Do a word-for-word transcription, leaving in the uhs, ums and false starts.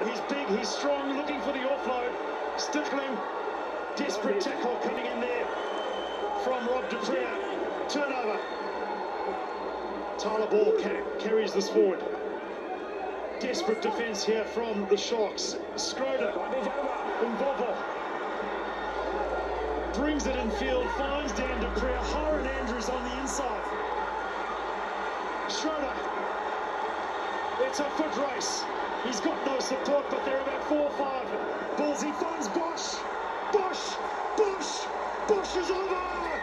he's big, he's strong, looking for the offload. Stickling, desperate tackle coming in there from Rob du Preez. Turnover. Tyler Ball ca carries this forward. Desperate defence here from the Sharks. Schroeder, Mvovo brings it in field, finds Dan du Preez. Horan Andrews on the inside. Schroeder, it's a foot race. He's got no support, but they're about four or five. Bulls, he finds Bosch. Bosch, Bosch, Bosch is over.